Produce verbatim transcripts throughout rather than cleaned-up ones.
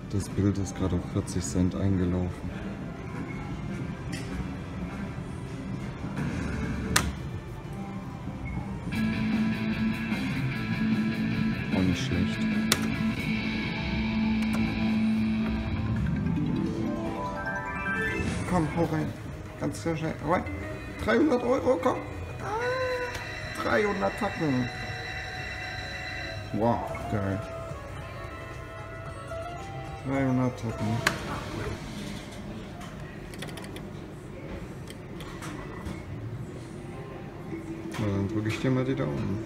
Das Bild ist gerade auf vierzig Cent eingelaufen. Auch nicht schlecht. Komm, hau rein. Ganz sehr schnell. Rein. dreihundert Euro, komm. dreihundert Tacken. Wow, geil. dreihundert Tacken. Na, dann drücke ich dir mal die Daumen.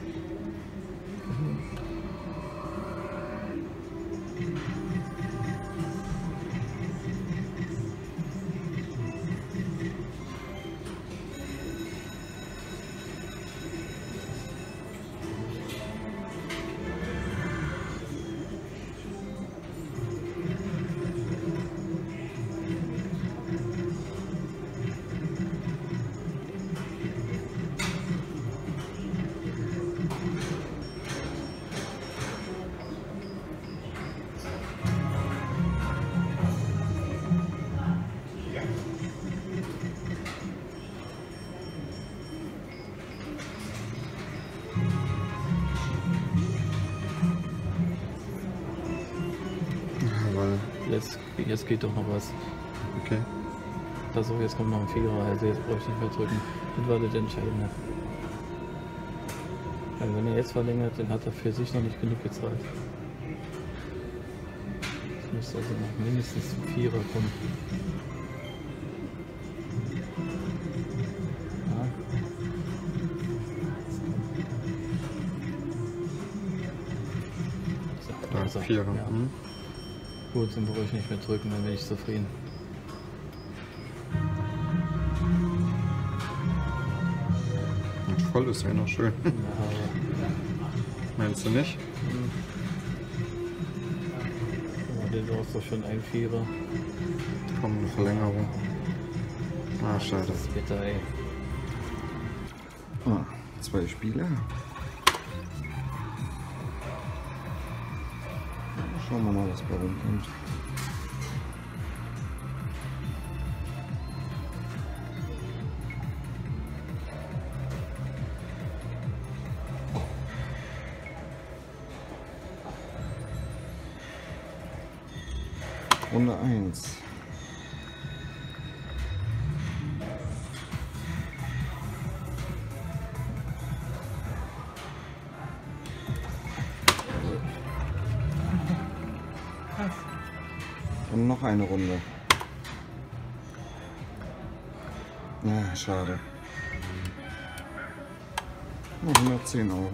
Jetzt, jetzt geht doch noch was. Okay. Also jetzt kommt noch ein Vierer, also jetzt brauche ich nicht mehr drücken. Und war der Entscheidende. Also wenn er jetzt verlängert, dann hat er für sich noch nicht genug gezahlt. Es müsste also noch mindestens ein Vierer kommen. Ja. Also, Vierer. Ja. Hm. Gut, dann brauche ich nicht mehr drücken, dann bin ich zufrieden. Und voll ist ja noch schön. Ja, Meinst du nicht? aber den brauchst du schon ein Vierer. Komm, eine Verlängerung. Ah, schade. Das ist bitter, ey. Ah, zwei Spieler. Schauen wir mal, was bei rumkommt. Runde eins. Und noch eine Runde. Ja, schade. Nur hundertzehn Euro.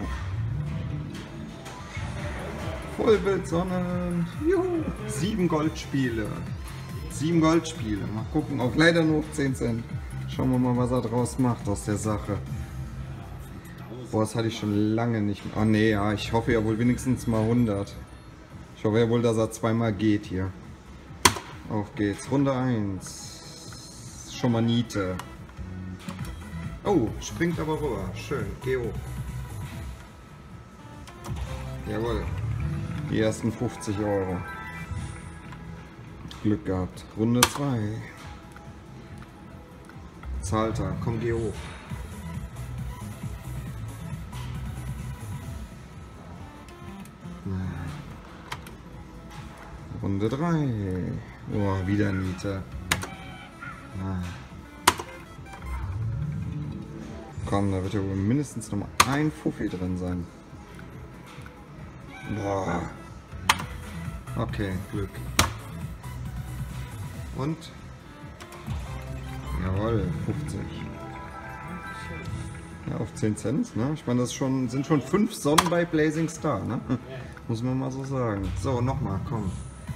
Vollbildsonnen. Juhu. Sieben Goldspiele. Sieben Goldspiele. Mal gucken. Auf leider nur auf zehn Cent. Schauen wir mal, was er draus macht aus der Sache. Boah, das hatte ich schon lange nicht mehr. Oh nee, ja, ich hoffe ja wohl wenigstens mal hundert. Ich hoffe ja wohl, dass er zweimal geht hier. Auf geht's. Runde eins. Schon mal Niete. Oh, springt aber rüber. Schön. Geh hoch. Jawohl. Die ersten fünfzig Euro. Glück gehabt. Runde zwei. Zahlt er. Komm, geh hoch. Runde drei. Oh, wieder Niete. Ah. Komm, da wird ja wohl mindestens noch mal ein Fuffi drin sein. Boah. Okay, Glück. Und? Jawohl, fünfzig. Ja, auf zehn Cent, ne? Ich meine, das schon, sind schon fünf Sonnen bei Blazing Star, ne? Muss man mal so sagen. So, nochmal, komm.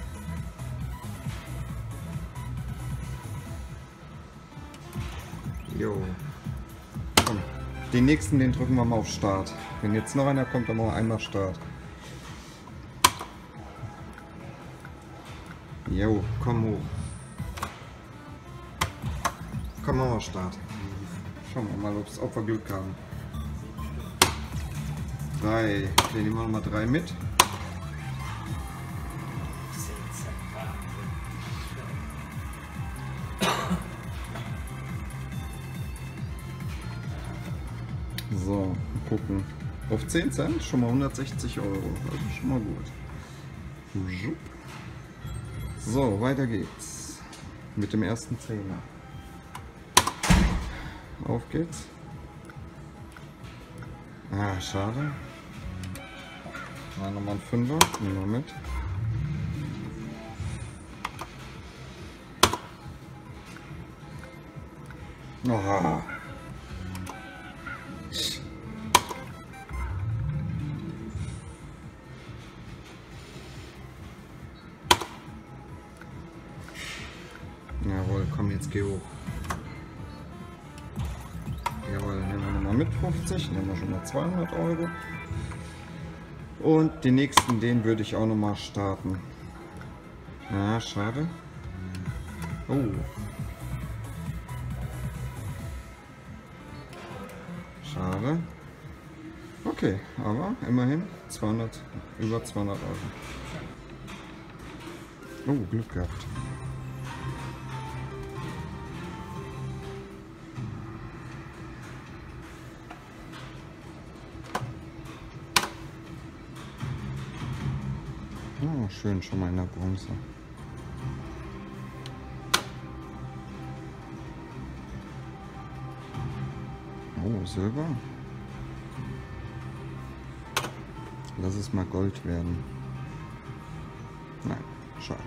Jo. Komm. Den nächsten, den drücken wir mal auf Start. Wenn jetzt noch einer kommt, dann machen wir einmal Start. Jo, komm hoch. Komm, machen wir Start. Schauen wir mal, ob's, ob wir Glück haben. Drei. Den nehmen wir nochmal drei mit. So, mal gucken. Auf zehn Cent schon mal hundertsechzig Euro. Also schon mal gut. So, weiter geht's. Mit dem ersten Zehner. Auf geht's. Ah, schade. Na, nochmal ein Fünfer. Nehmen wir mit. Oh. Jawohl, komm, jetzt geh hoch. Jawohl, nehmen wir nochmal mit fünfzig, nehmen wir schon mal zweihundert Euro. Und den nächsten, den würde ich auch nochmal starten. Ja, schade. Oh. Schade. Okay, aber immerhin zweihundert, über zweihundert Euro. Oh, Glück gehabt. Oh, schön, schon mal in der Bronze. Oh, Silber. Lass es mal Gold werden. Nein, schade.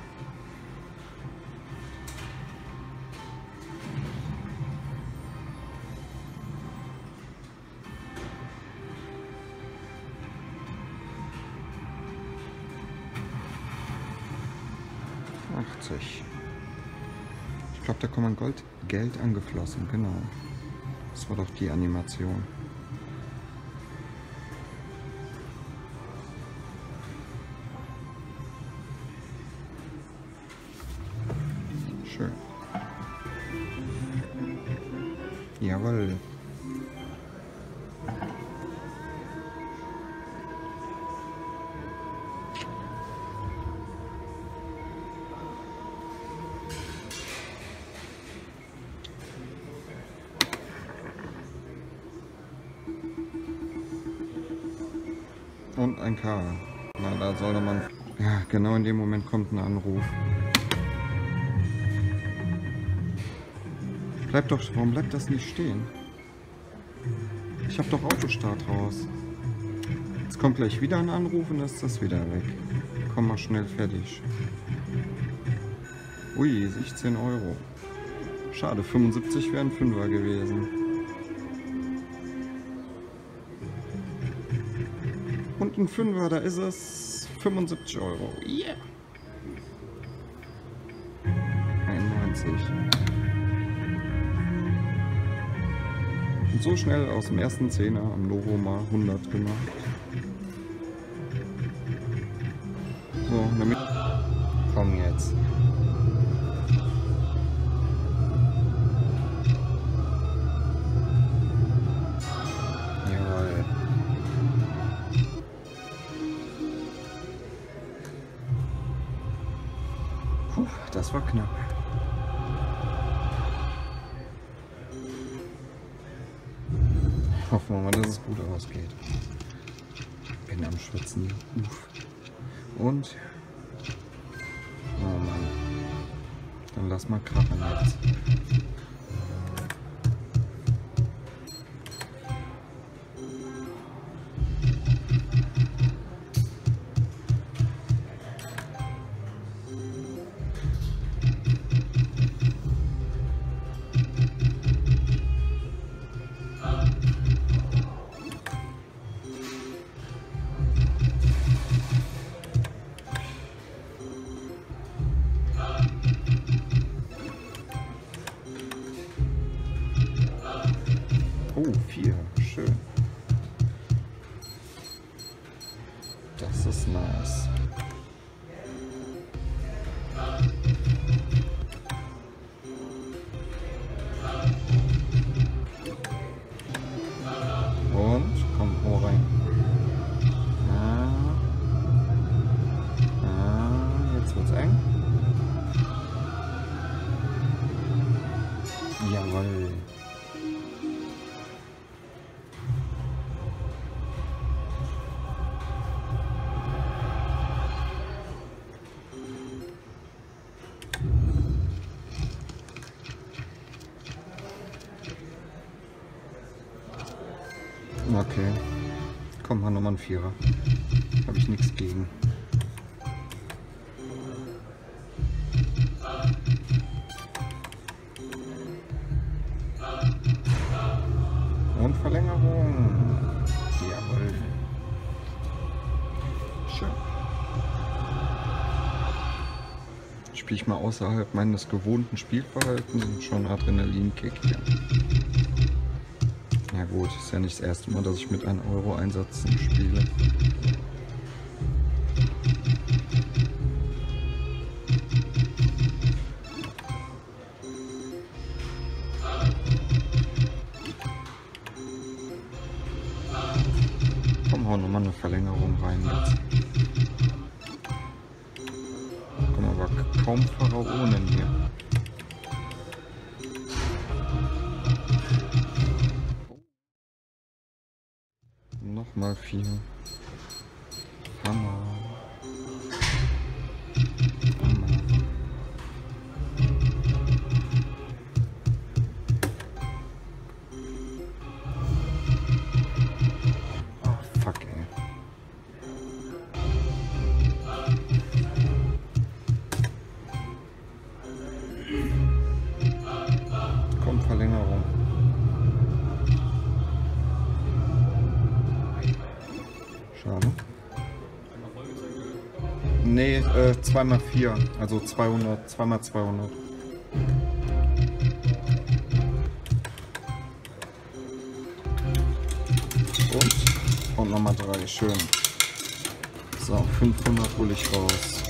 achtzig. Ich glaube, da kommt ein Gold Geld angeflossen, genau. Das war doch die Animation. Schön. Jawohl. Und ein K. Na, da sollte man... Ja, genau in dem Moment kommt ein Anruf. Bleibt doch... Warum bleibt das nicht stehen? Ich habe doch Autostart raus. Jetzt kommt gleich wieder ein Anruf und dann ist das wieder weg. Komm mal schnell fertig. Ui, sechzehn Euro. Schade, fünfundsiebzig wären Fünfer gewesen. Und ein Fünfer, da ist es fünfundsiebzig Euro. Yeah! einundneunzig. Und so schnell aus dem ersten Zehner am Novo mal hundert gemacht. So, damit... Komm jetzt. Jawohl. Puh, das war knapp. Hoffen wir mal, dass es gut ausgeht. Bin am Schwitzen. Uff. Und... Oh Mann. Dann lass mal krachen jetzt. Oh, vier. Schön. Das ist nice. Und komm, hau rein. Ah. Ah, jetzt wird's eng. Jawohl. Okay. Komm, mal nochmal ein Vierer. Habe ich nichts gegen. Und Verlängerung. Jawohl. Schön. Spiele ich mal außerhalb meines gewohnten Spielverhaltens und schon Adrenalinkick hier. Ja gut, ist ja nicht das erste Mal, dass ich mit einem Euro Einsätzen spiele. Komm, hau nochmal eine Verlängerung rein jetzt. Komm, aber kaum Pharaonen hier. Nochmal vier. Hammer. Hammer. Oh, fuck, ey. Komm, Verlängerung. Schade. Nee, äh, zwei mal vier, also zweihundert, zwei mal zweihundert. Und, und nochmal drei, schön. So, fünfhundert hole ich raus.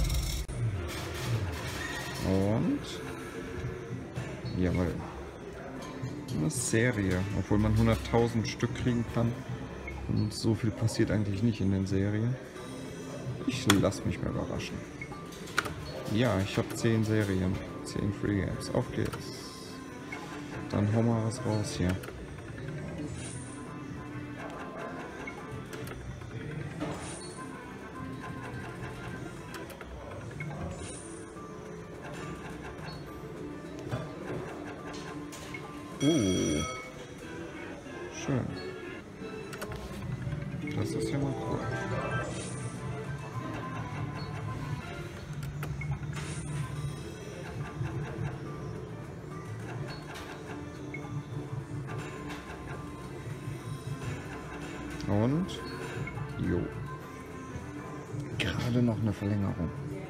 Und, jawohl. Eine Serie, obwohl man hunderttausend Stück kriegen kann. Und so viel passiert eigentlich nicht in den Serien. Ich lasse mich mal überraschen. Ja, ich habe zehn Serien, zehn Free Games. Auf geht's. Dann hauen wir was raus hier. Oh, schön. Das ist ja mal cool. Und jo. Gerade noch eine Verlängerung.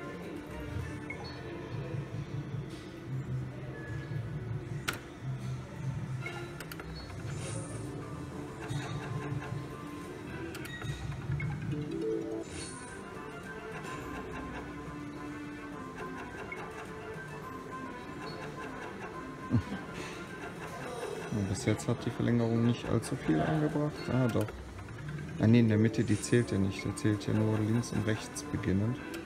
Und bis jetzt hat die Verlängerung nicht allzu viel eingebracht. Ah, doch. Ah, nee, in der Mitte, die zählt ja nicht. Die zählt ja nur links und rechts beginnend.